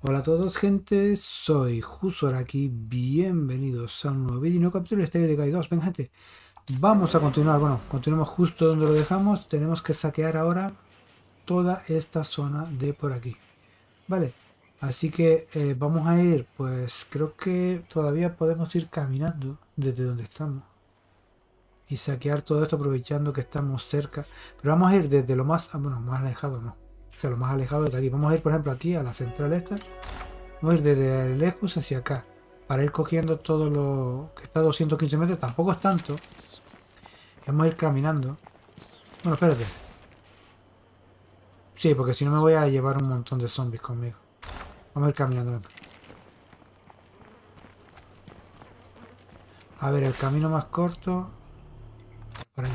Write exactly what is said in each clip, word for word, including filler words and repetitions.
Hola a todos, gente, soy Jusor aquí, bienvenidos a un nuevo vídeo y nuevo capítulo de State of Decay dos. Venga, gente, vamos a continuar, bueno, continuemos justo donde lo dejamos. Tenemos que saquear ahora toda esta zona de por aquí, vale, así que eh, vamos a ir, pues creo que todavía podemos ir caminando desde donde estamos y saquear todo esto aprovechando que estamos cerca, pero vamos a ir desde lo más, bueno, más alejado no, o sea, lo más alejado de aquí. Vamos a ir, por ejemplo, aquí a la central esta. Vamos a ir desde lejos hacia acá para ir cogiendo todo lo que está a doscientos quince metros. Tampoco es tanto. Vamos a ir caminando. Bueno, espérate. Sí, porque si no me voy a llevar un montón de zombies conmigo. Vamos a ir caminando. Venga. A ver, el camino más corto. Por ahí.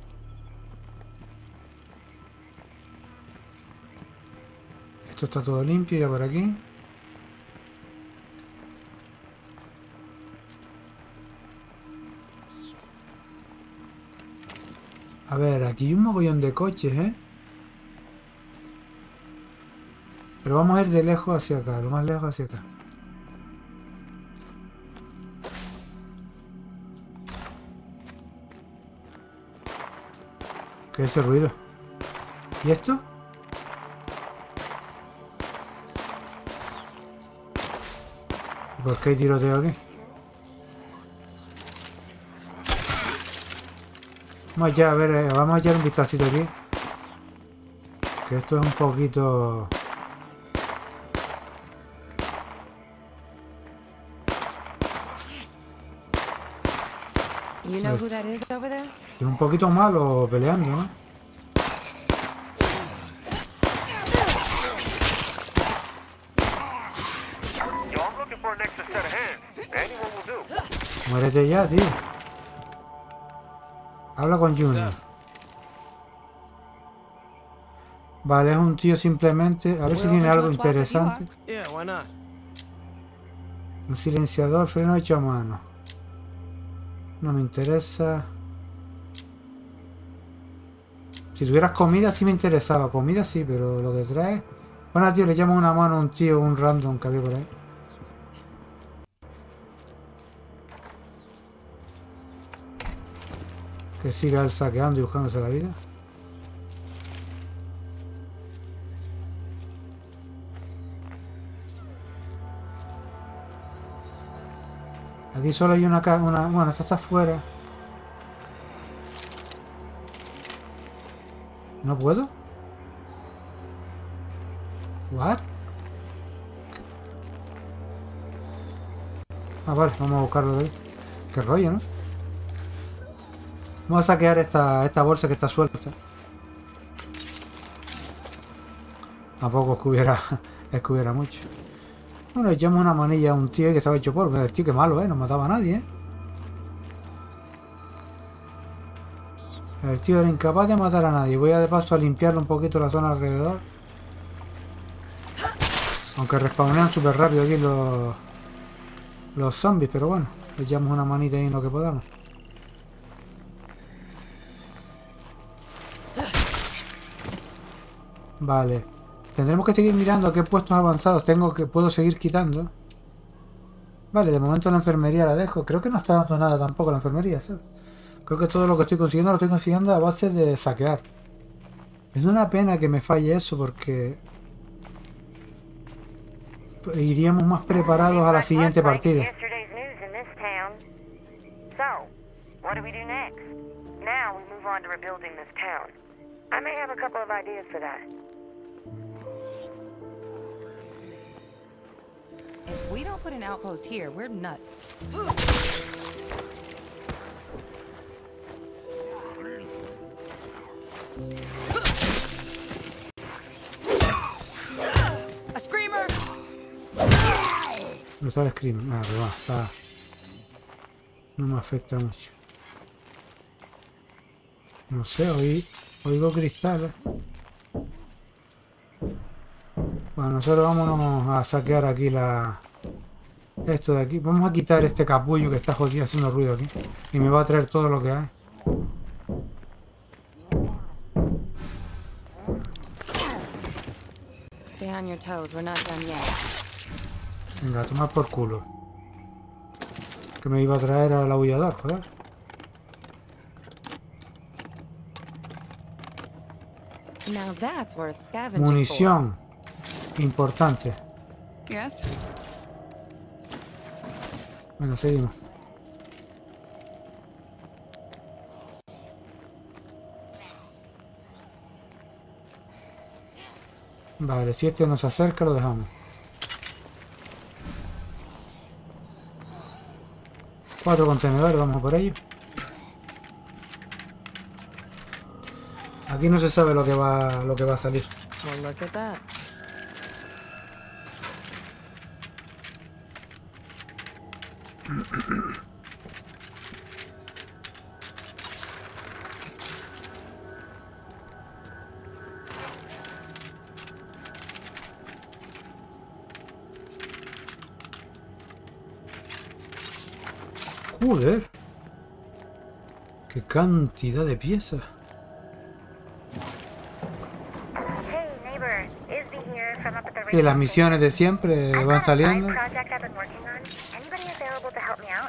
Esto está todo limpio ya por aquí. A ver, aquí hay un mogollón de coches, ¿eh? Pero vamos a ir de lejos hacia acá, lo más lejos hacia acá. ¿Qué es ese ruido? ¿Y esto? ¿Y por qué hay tiroteo aquí? Vamos ya a ver, eh, vamos a echar un vistacito aquí. Que esto es un poquito... You know who that is over there? Es un poquito malo peleando, ¿no? Muérete ya, tío. Habla con Junior. Vale, es un tío simplemente... A ver si tiene algo interesante. Un silenciador, freno hecho a mano. No me interesa. Si tuvieras comida sí me interesaba. Comida sí, pero lo que trae... Bueno, tío, le llamo una mano a un tío, un random que había por ahí. Que siga él saqueando y buscándose la vida. Aquí solo hay una... una bueno, esta está afuera. ¿No puedo? ¿What? Ah, vale, vamos a buscarlo de ahí. Qué rollo, ¿no? Vamos a saquear esta, esta bolsa que está suelta. Tampoco es que hubiera, es que hubiera mucho. Bueno, echamos una manilla a un tío que estaba hecho polvo. El tío que malo, ¿eh? No mataba a nadie, ¿eh? El tío era incapaz de matar a nadie. Voy a de paso a limpiarle un poquito la zona alrededor. Aunque respawnean súper rápido aquí los, los zombies, pero bueno, le echamos una manita ahí en lo que podamos. Vale. Tendremos que seguir mirando a qué puestos avanzados tengo que puedo seguir quitando. Vale, de momento la enfermería la dejo. Creo que no está dando nada tampoco la enfermería, ¿sabes? Creo que todo lo que estoy consiguiendo lo estoy consiguiendo a base de saquear. Es una pena que me falle eso porque... iríamos más preparados a la siguiente partida. If we don't put an outpost here, we're nuts. A screamer. No sale screamer. Ah, pero va, está... No me afecta mucho. No sé, oí... oigo cristales. Bueno, nosotros vámonos a saquear aquí la... Esto de aquí. Vamos a quitar este capullo que está jodido haciendo ruido aquí. Y me va a traer todo lo que hay. Stay on your toes, we're not done yet. Venga, a tomar por culo. Que me iba a traer al aullador, joder. Now that's worth scavenging Munición. Importante. for. Yes. Venga, seguimos. Vale, si este nos acerca, lo dejamos. Cuatro contenedores, vamos a por ello. Aquí no se sabe lo que va, lo que va a salir. Well, look at that. Joder. Qué cantidad de piezas. Hey, neighbor. Isby here from up at the Y las radio misiones de siempre station. van I've got a side saliendo. project I've been working on. Anybody available to help me out?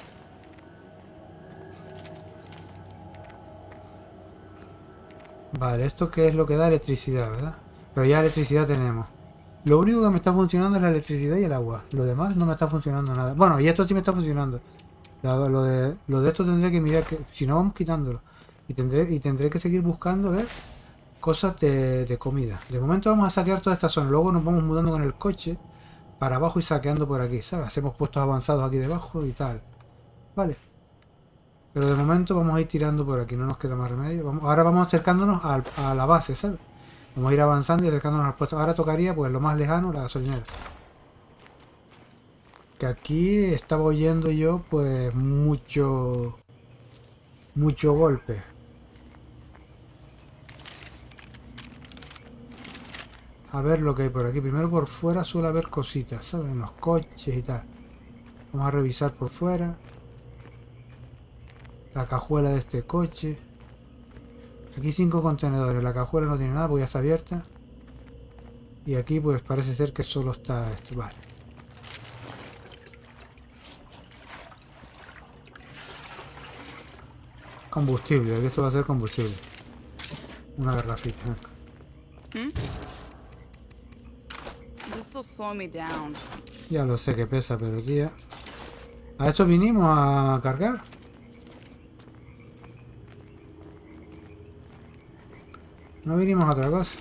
Vale, esto que es lo que da electricidad, ¿verdad? Pero ya electricidad tenemos. Lo único que me está funcionando es la electricidad y el agua. Lo demás no me está funcionando nada. Bueno, y esto sí me está funcionando. Lo, lo de, lo de esto tendré que mirar, que si no vamos quitándolo. Y tendré, y tendré que seguir buscando, a ver, cosas de, de comida. De momento vamos a saquear toda esta zona. Luego nos vamos mudando con el coche para abajo y saqueando por aquí, ¿sabes? Hacemos puestos avanzados aquí debajo y tal. Vale. Pero de momento vamos a ir tirando por aquí, no nos queda más remedio. Vamos, ahora vamos acercándonos al, a la base, ¿sabes? Vamos a ir avanzando y acercándonos al puesto. Ahora tocaría, pues, lo más lejano, la gasolinera. Que aquí estaba oyendo yo, pues, mucho... Mucho golpe. A ver lo que hay por aquí. Primero por fuera suele haber cositas, ¿sabes? En los coches y tal. Vamos a revisar por fuera. La cajuela de este coche. Aquí cinco contenedores. La cajuela no tiene nada porque ya está abierta. Y aquí pues parece ser que solo está esto. Vale. Combustible. Aquí esto va a ser combustible. Una garrafita. Hmm? This will slow me down. Ya lo sé que pesa, pero tía. A eso vinimos a cargar. No vinimos a otra cosa.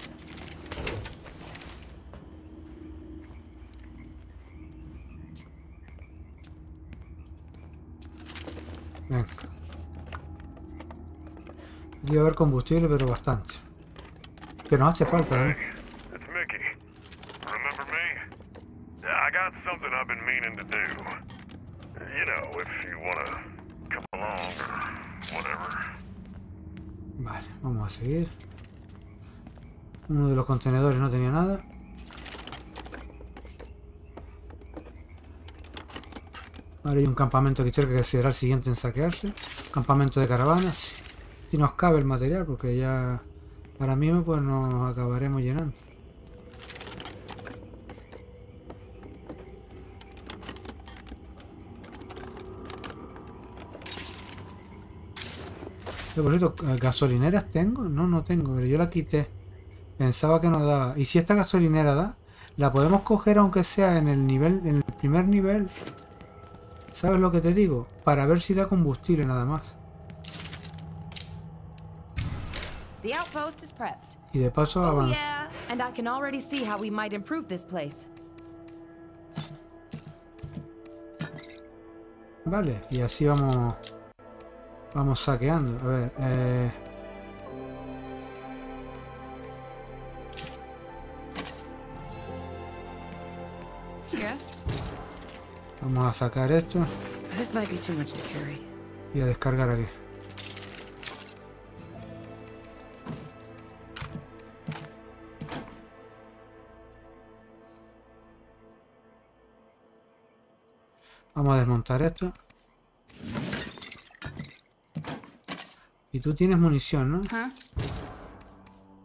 Venga. Aquí va a haber combustible, pero bastante. Que nos hace falta, ¿eh? It's Mickey. Remember me? Yeah, I got something I've been meaning to do. You know, if you wanna come along or whatever. Vale, vamos a seguir. Uno de los contenedores no tenía nada. Ahora hay un campamento aquí cerca que será el siguiente en saquearse. Campamento de caravanas. Si nos cabe el material, porque ya ahora mismo pues nos acabaremos llenando. Yo, por cierto, ¿gasolineras tengo? No, no tengo, pero yo la quité. Pensaba que no daba. ¿Y si esta gasolinera da? La podemos coger aunque sea en el nivel, en el primer nivel. ¿Sabes lo que te digo? Para ver si da combustible nada más. The outpost is prepped. Y de paso Oh avanza. yeah, and I can already see how we might improve this place. Vale, y así vamos. Vamos saqueando. A ver, eh. Yes? Vamos a sacar esto This might be too much to carry. y a descargar aquí. Vamos a desmontar esto. Y tú tienes munición, ¿no? Huh?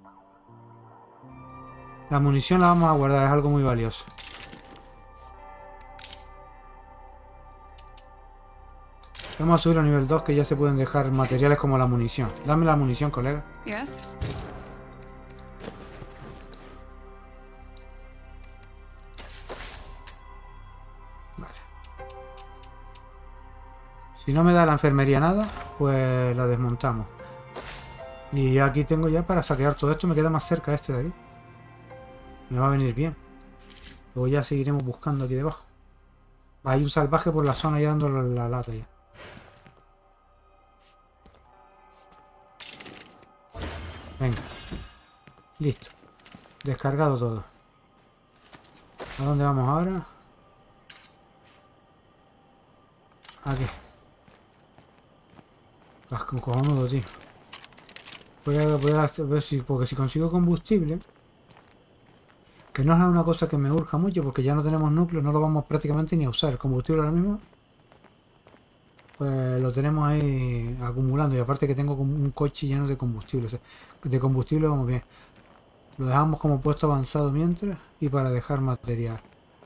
La munición la vamos a guardar, es algo muy valioso. Vamos a subir a nivel dos, que ya se pueden dejar materiales como la munición. Dame la munición, colega. Yes? Vale. Si no me da la enfermería nada, pues la desmontamos. Y aquí tengo ya para saquear todo esto. Me queda más cerca este de aquí. Me va a venir bien. Luego ya seguiremos buscando aquí debajo. Hay un salvaje por la zona ya dando la lata ya. Venga. Listo. Descargado todo. ¿A dónde vamos ahora? Aquí. Vas con cojonudo, tío. Voy a, voy a hacer, ver si, porque si consigo combustible, que no es una cosa que me urja mucho, porque ya no tenemos núcleo, no lo vamos prácticamente ni a usar. El combustible ahora mismo, pues lo tenemos ahí acumulando. Y aparte que tengo como un coche lleno de combustible. O sea, de combustible vamos bien. Lo dejamos como puesto avanzado mientras, y para dejar material.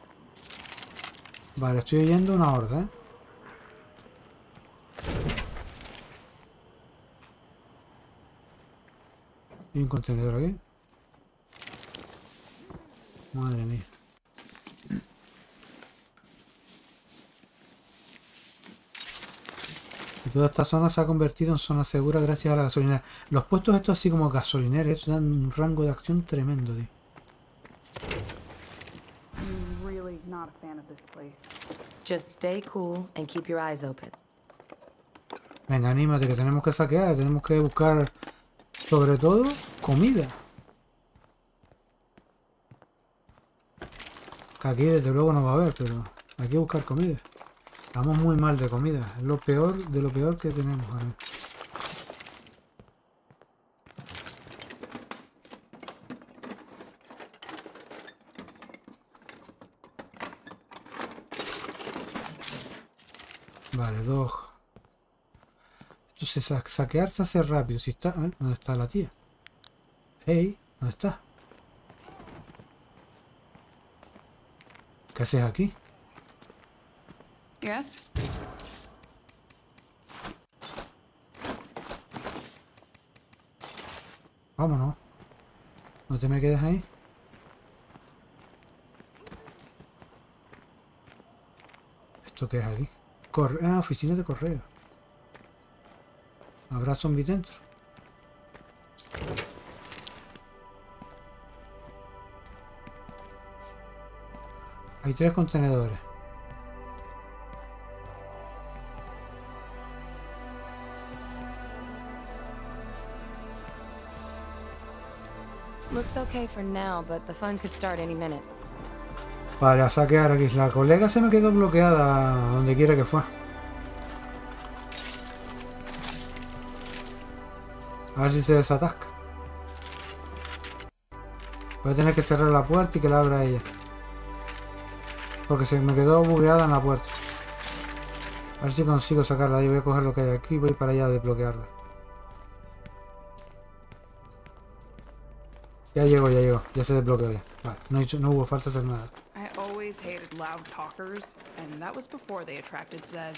Vale, estoy oyendo una horda, ¿eh? Y un contenedor aquí. Madre mía. Y toda esta zona se ha convertido en zona segura gracias a la gasolinera. Los puestos estos así como gasolineros dan un rango de acción tremendo, tío. I'm really not a fan of this place. Just stay cool and keep your eyes open. Venga, anímate, que tenemos que saquear, tenemos que buscar, sobre todo, comida. Que aquí desde luego no va a haber, pero hay que buscar comida. Estamos muy mal de comida, es lo peor de lo peor que tenemos ahí. Vale, dos. Entonces sa saquear se hace rápido. Si está, a ver, ¿dónde está la tía? Hey, ¿dónde está? ¿Qué haces aquí? Yes? Vámonos. No te me quedes ahí. ¿Esto qué es aquí? Corre ah, oficina de correo. ¿Habrá zombies dentro? Hay tres contenedores. Looks okay for now, but the fun could start any minute. Vale, a saquear aquí. La colega se me quedó bloqueada donde quiera que fue. A ver si se desatasca. Voy a tener que cerrar la puerta y que la abra ella. Porque se me quedó bugueada en la puerta. A ver si consigo sacarla. Yo voy a coger lo que hay aquí y voy para allá a desbloquearla. Ya llegó, ya llegó. Ya se desbloqueó ya. Vale, no, hizo, no hubo falta hacer nada. I always hated loud talkers, and that was before they attracted Zed.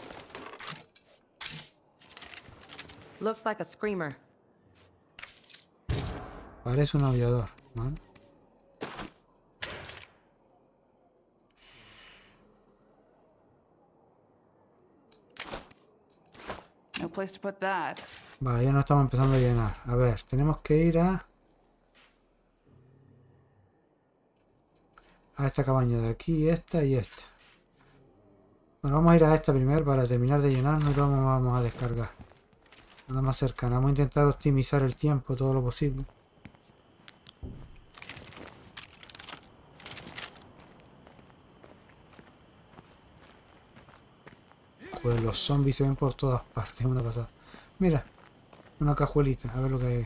Looks like a screamer. Parece un aviador, ¿vale? No place to put that. Vale, ya nos estamos empezando a llenar. A ver, tenemos que ir a... A esta cabaña de aquí, esta y esta. Bueno, vamos a ir a esta primero para terminar de llenarnos y luego vamos a descargar. Nada más cercana. Vamos a intentar optimizar el tiempo todo lo posible. Pues los zombies se ven por todas partes, una pasada. Mira, una cajuelita, a ver lo que hay.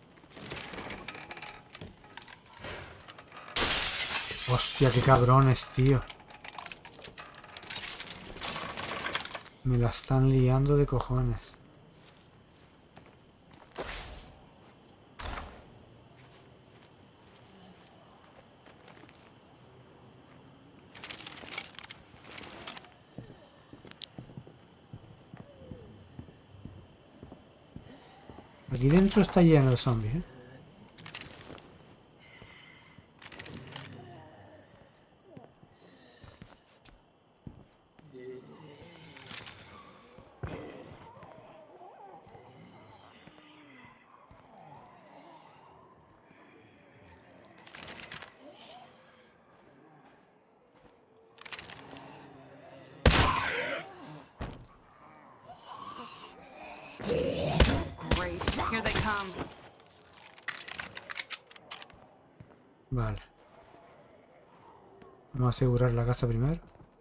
Hostia, qué cabrones, tío. Me la están liando de cojones. Aquí dentro está lleno de zombies, ¿eh? Great. Here they come. Vale. Vamos a asegurar la casa primero.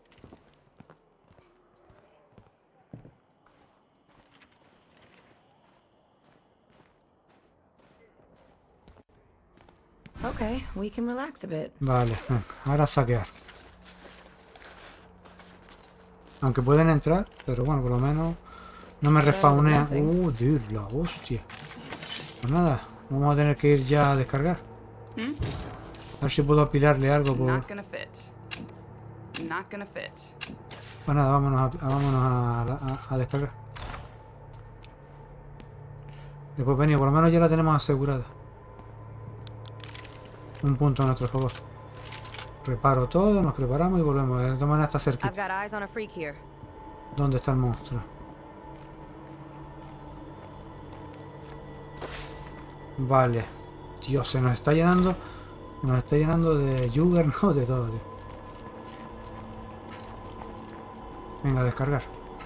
Okay, we can relax a bit. Vale, venga, ahora saquear. Aunque pueden entrar, pero bueno, por lo menos no me respawnean. Uh, Dios, la hostia. Pues nada, vamos a tener que ir ya a descargar. Hmm? A ver si puedo apilarle algo por... Not gonna fit. Not gonna fit. Pues nada, vámonos a, vámonos a, a- a descargar. Después venía, por lo menos ya la tenemos asegurada. Un punto a nuestro favor. Reparo todo, nos preparamos y volvemos. De todas maneras está I've cerquita. got eyes on a freak here. ¿Dónde está el monstruo? Vale. Dios, se nos está llenando. Nos está llenando de Juggernaut, de todo, tío. Venga, a descargar.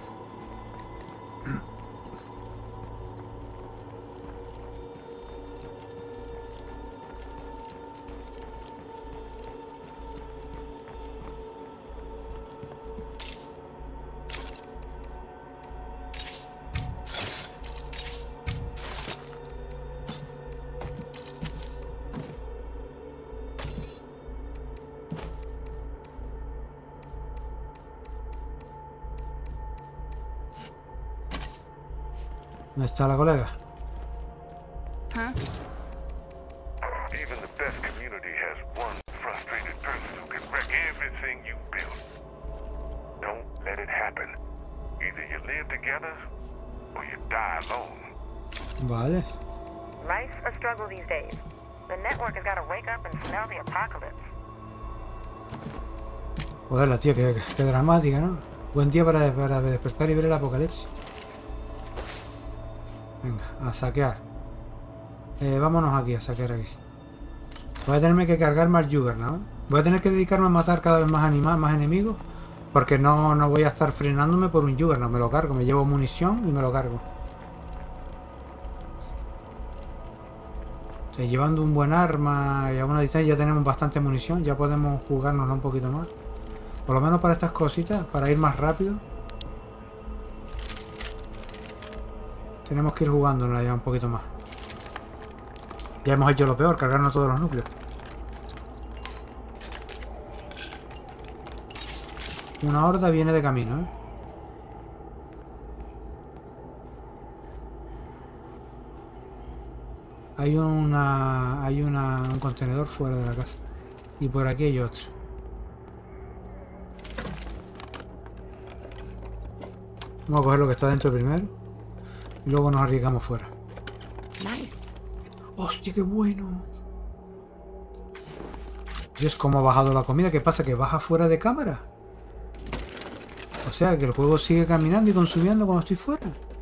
¿Dónde está la colega? Huh? Even the best community has one frustrated person who can wreck everything you build. Don't let it happen. Either you live together or you die alone. Vale. Life's a struggle these days. The network has got to wake up and smell the apocalypse. Joder, la tía, que, que dramática, ¿no? Buen día para, para despertar y ver el apocalipsis. Venga, a saquear. Eh, vámonos aquí, a saquear aquí. Voy a tenerme que cargar más Juggernaut, ¿no? Voy a tener que dedicarme a matar cada vez más animales, más enemigos. Porque no, no voy a estar frenándome por un Juggernaut. Me lo cargo, me llevo munición y me lo cargo. O sea, llevando un buen arma y a una distancia ya tenemos bastante munición. Ya podemos jugárnosla un poquito más. Por lo menos para estas cositas, para ir más rápido. Tenemos que ir jugándola ya un poquito más. Ya hemos hecho lo peor, cargarnos todos los núcleos. Una horda viene de camino, ¿eh? Hay una... Hay una, un contenedor fuera de la casa. Y por aquí hay otro. Vamos a coger lo que está dentro primero. Y luego nos arriesgamos fuera. Nice. ¡Hostia, qué bueno! Dios, cómo ha bajado la comida. ¿Qué pasa? ¿Que baja fuera de cámara? O sea, que el juego sigue caminando y consumiendo cuando estoy fuera.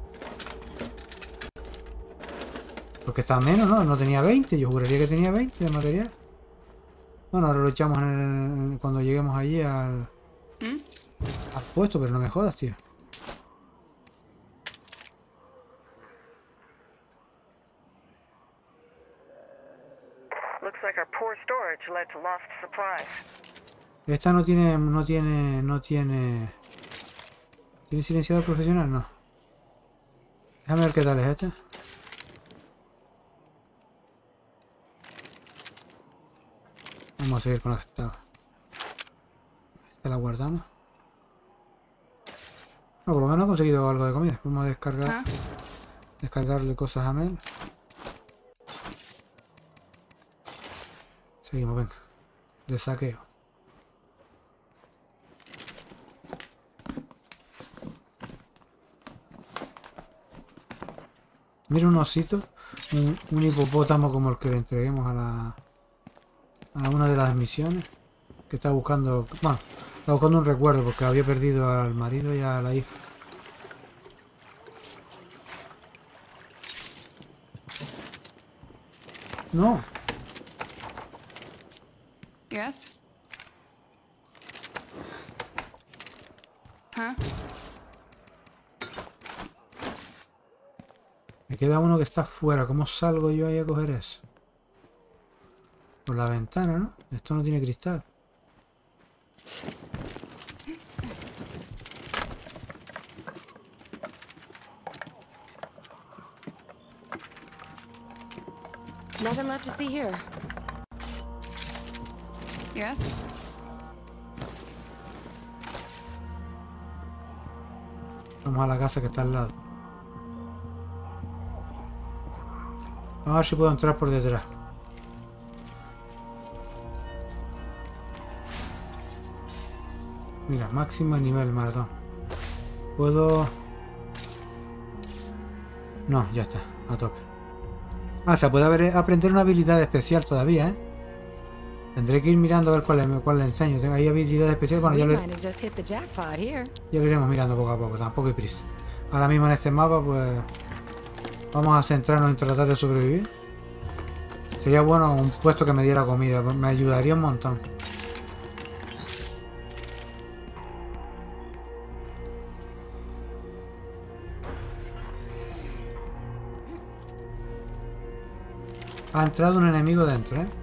Porque está menos, ¿no? No tenía veinte. Yo juraría que tenía veinte de material. Bueno, ahora lo echamos en el- cuando lleguemos allí al... Hmm? al puesto, pero no me jodas, tío. Looks like our poor storage led to lost supplies. Esta no tiene... no tiene... no tiene... ¿Tiene silenciador profesional? No. Déjame ver qué tal es esta. Vamos a seguir con la que estaba. Esta la guardamos. No, por lo menos he conseguido algo de comida. Vamos a descargar. Huh? Descargarle cosas a Mel. Seguimos, venga. De saqueo. Mira un osito. un, un hipopótamo como el que le entreguemos a la a una de las misiones, que está buscando, bueno, está buscando un recuerdo porque había perdido al marido y a la hija. No. Yes? Huh? Me queda uno que está fuera. ¿Cómo salgo yo ahí a coger eso? Por la ventana, ¿no? Esto no tiene cristal. Nothing left to see here. Yes? Vamos a la casa que está al lado. Vamos a ver si puedo entrar por detrás. Mira, máximo nivel maratón. Puedo... No, ya está, a tope. Ah, o sea, puede haber, aprender una habilidad especial todavía, ¿eh? Tendré que ir mirando a ver cuál, es, cuál le enseño. Tengo ahí habilidades especiales. Bueno, ya We lo, might have just hit the jackpot here. ya lo iremos mirando poco a poco. Tampoco hay prisa. Ahora mismo en este mapa, pues... Vamos a centrarnos en tratar de sobrevivir. Sería bueno un puesto que me diera comida. Me ayudaría un montón. Ha entrado un enemigo dentro, ¿eh?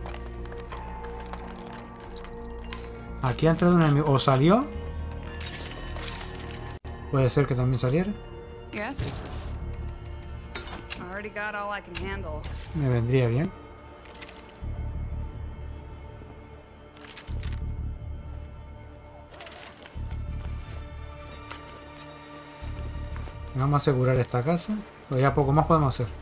Aquí ha entrado un enemigo. ¿O salió? Puede ser que también saliera. Yes? I already got all I can handle. Me vendría bien. Vamos a asegurar esta casa. Pues ya poco más podemos hacer.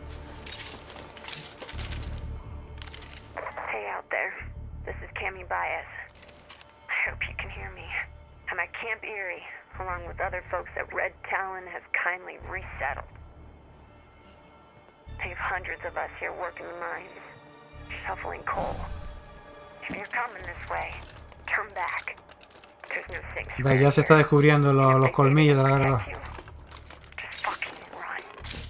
Hey out there, this is Cammy Baez. I hope you can hear me. I'm at Camp Erie, along with other folks that Red Talon has kindly resettled. They have hundreds of us here working the mines, shoveling coal. If you're coming this way, turn back. There's no safe Ve, ya se está descubriendo lo- los colmillos de la garra roja. Just fucking run.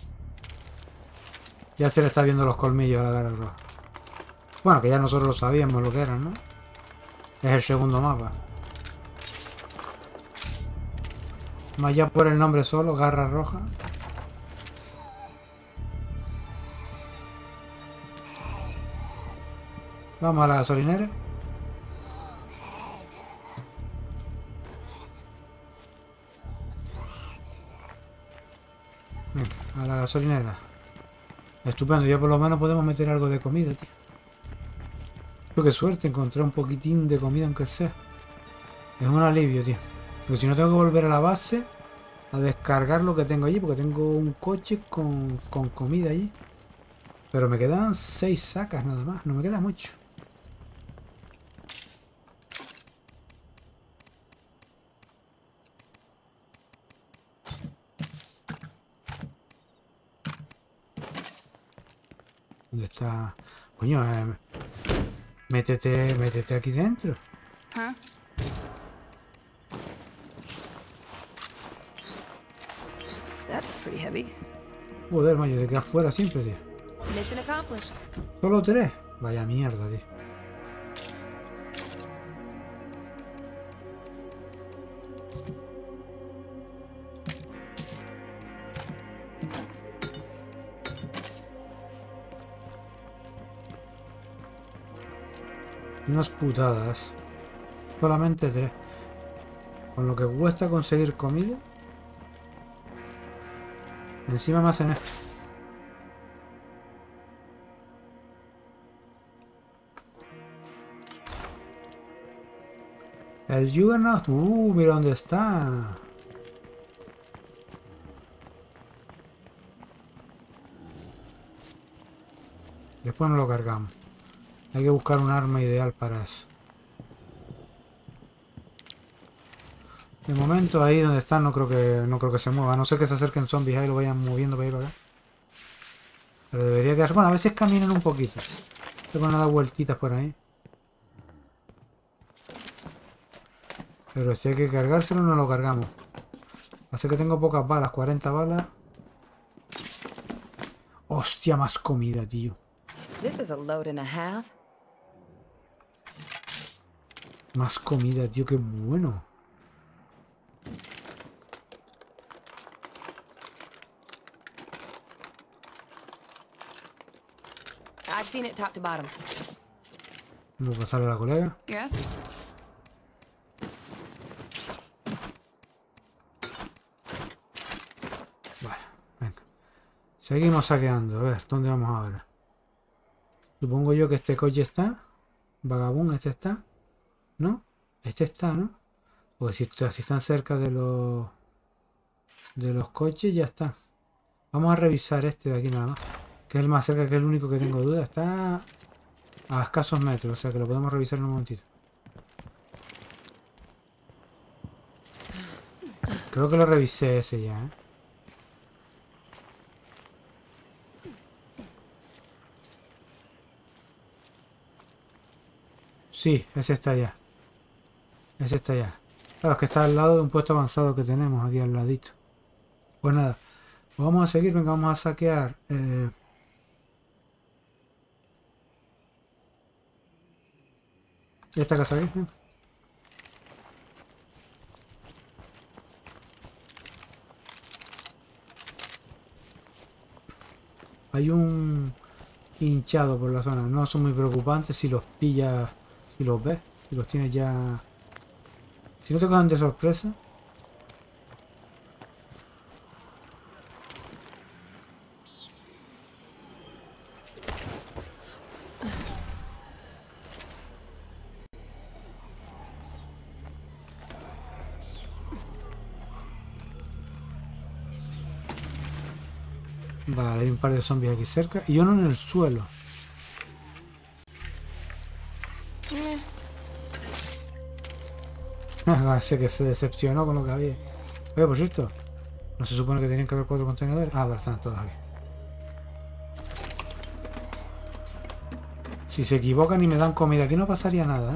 Ya se le está viendo los colmillos a la garra roja. Bueno, que ya nosotros lo sabíamos lo que eran, ¿no? Es el segundo mapa. Más ya por el nombre solo, garra roja. Vamos a la gasolinera. Venga, a la gasolinera. Estupendo, ya por lo menos podemos meter algo de comida, tío. Pero qué suerte, encontrar un poquitín de comida aunque sea. Es un alivio, tío. Porque si no tengo que volver a la base a descargar lo que tengo allí, porque tengo un coche con, con comida allí. Pero me quedan seis sacas nada más, no me queda mucho. ¿Dónde está? Coño, eh, métete, métete aquí dentro. Huh? That's pretty heavy. Joder, mayo, de que afuera siempre, tío. Mission accomplished. Solo tres. Vaya mierda, tío. Unas putadas. Solamente tres. Con lo que cuesta conseguir comida. Encima me hacen esto. El Juggernaut. Uh, mira dónde está. Después nos lo cargamos. Hay que buscar un arma ideal para eso. De momento ahí donde están no creo que no creo que se mueva. A no ser que se acerquen zombies ahí y lo vayan moviendo para ir para acá. Pero debería quedar... Bueno, a veces caminan un poquito. Se van a dar vueltitas por ahí. Pero si hay que cargárselo, no lo cargamos. Así que tengo pocas balas, cuarenta balas. Hostia, más comida, tío. This is a load and a half. Más comida, tío, qué bueno. I've seen it top to bottom. Vamos a pasarle a la colega. Yes? Vale, venga. Seguimos saqueando. A ver, ¿dónde vamos ahora? Supongo yo que este coche está. Vagabundo, este está. ¿No? Este está, ¿no? Porque si, está- si están cerca de los... De los coches, ya está. Vamos a revisar este de aquí nada más. Que es el más cerca, que es el único que tengo duda. Está a escasos metros, o sea que lo podemos revisar en un momentito. Creo que lo revisé ese ya, ¿eh? Sí, ese está allá. Ese está allá. Claro, es que está al lado de un puesto avanzado que tenemos aquí al ladito. Pues nada, pues vamos a seguir, venga, vamos a saquear. eh, esta casa aquí. ¿Eh? Hay un hinchado por la zona. No son muy preocupantes si los pillas, si los ves, si los tienes ya. Si no te cogen de sorpresa. Vale, hay un par de zombies aquí cerca y uno en el suelo. Sé que se decepcionó con lo que había. Oye, por cierto, ¿no se supone que tenían que haber cuatro contenedores? Ah, vale, están todos aquí. Si se equivocan y me dan comida aquí no pasaría nada, ¿eh?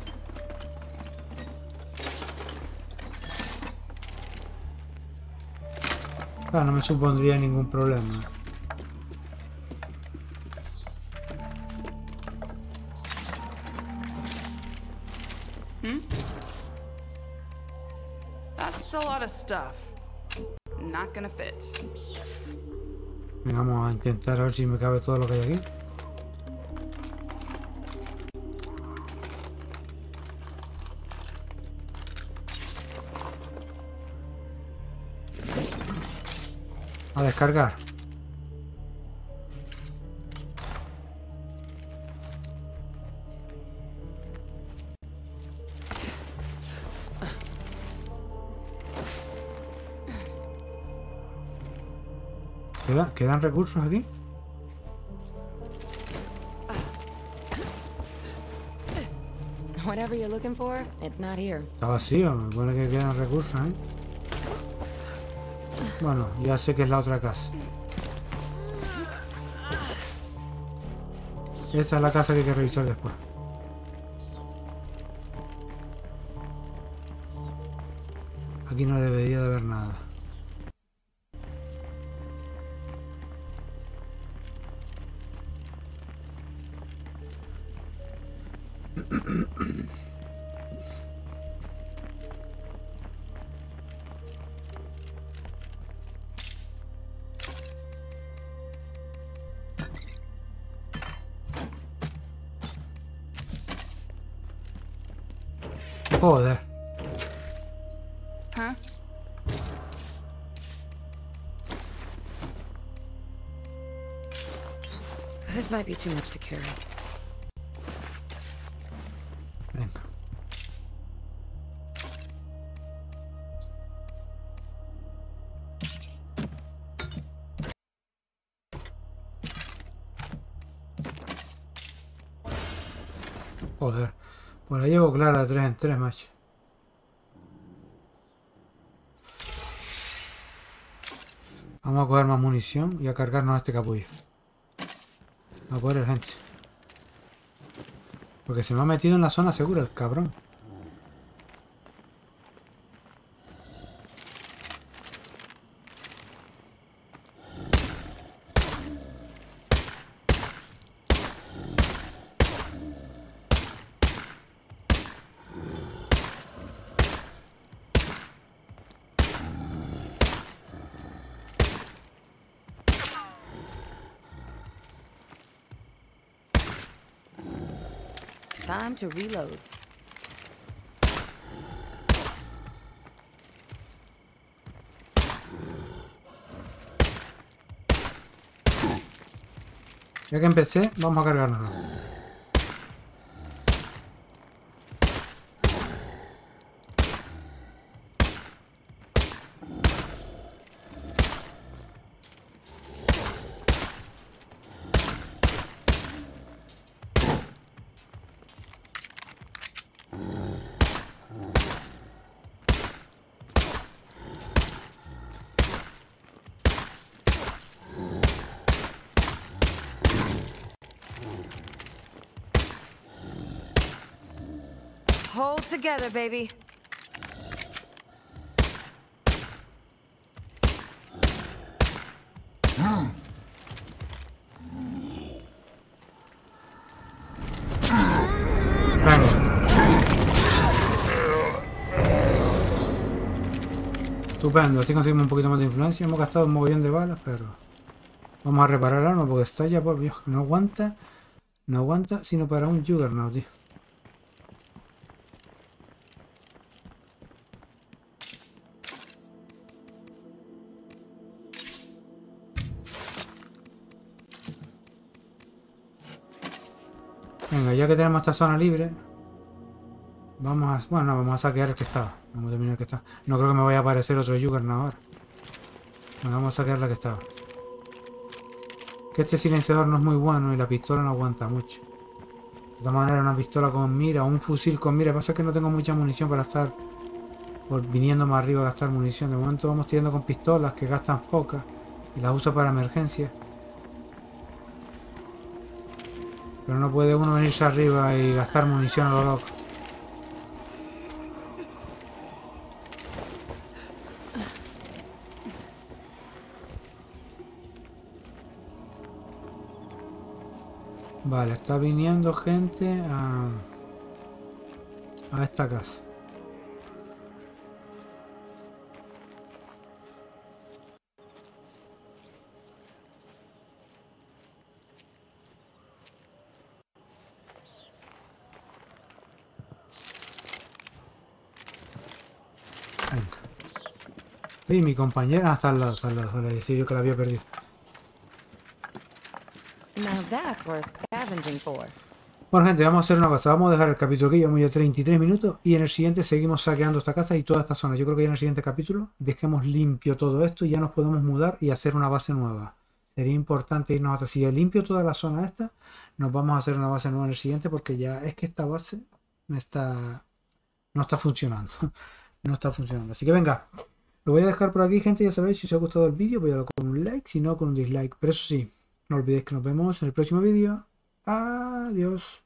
Claro, no me supondría ningún problema. That's a lot of stuff. Not gonna fit. Venga, vamos a intentar a ver si me cabe todo lo que hay aquí. A descargar. ¿Queda- ¿Quedan recursos aquí? Whatever you're looking for, it's not here. Está vacío, me pone que quedan recursos, ¿eh? Bueno, ya sé que es la otra casa. Esa es la casa que hay que revisar después. Aquí no debería de haber nada. Joder. Huh? This might be too much to carry. Venga. Joder. Pues la llevo clara tres en tres, macho. Vamos a coger más munición y a cargarnos a este capullo. A correr, gente. Porque se me ha metido en la zona segura el cabrón. Time to reload. Ya que empecé, vamos a cargarnos. Hold together, baby. Estupendo, así conseguimos un poquito más de influencia. Hemos gastado un mogollón de balas, pero vamos a reparar el arma porque está ya por Dios. No aguanta, no aguanta sino para un Juggernaut, tío. Venga, ya que tenemos esta zona libre, vamos a... Bueno, no, vamos a saquear el que estaba. Vamos a terminar el que está. No creo que me vaya a aparecer otro Juggernaut ahora. Bueno, vamos a saquear la que estaba. Que este silenciador no es muy bueno y la pistola no aguanta mucho. De todas maneras, una pistola con mira o un fusil con mira. Lo que pasa es que no tengo mucha munición para estar por viniendo más arriba a gastar munición. De momento vamos tirando con pistolas que gastan pocas y las uso para emergencias. Pero no puede uno venirse arriba y gastar munición a lo loco. Vale, está viniendo gente a, a esta casa. Venga. Y mi compañera está al lado, está al lado. Le decía yo que la había perdido. Now that's worth scavenging for. Bueno, gente, vamos a hacer una cosa. Vamos a dejar el capítulo aquí, llevamos ya treinta y tres minutos. Y en el siguiente seguimos saqueando esta casa y toda esta zona. Yo creo que ya en el siguiente capítulo dejemos limpio todo esto y ya nos podemos mudar y hacer una base nueva. Sería importante irnos a otra. Si ya limpio toda la zona esta, nos vamos a hacer una base nueva en el siguiente porque ya es que esta base no está, no está funcionando. No está funcionando. Así que venga, lo voy a dejar por aquí, gente. Ya sabéis, si os ha gustado el vídeo, voy a darlo con un like, si no con un dislike. Pero eso sí, no olvidéis que nos vemos en el próximo vídeo. Adiós.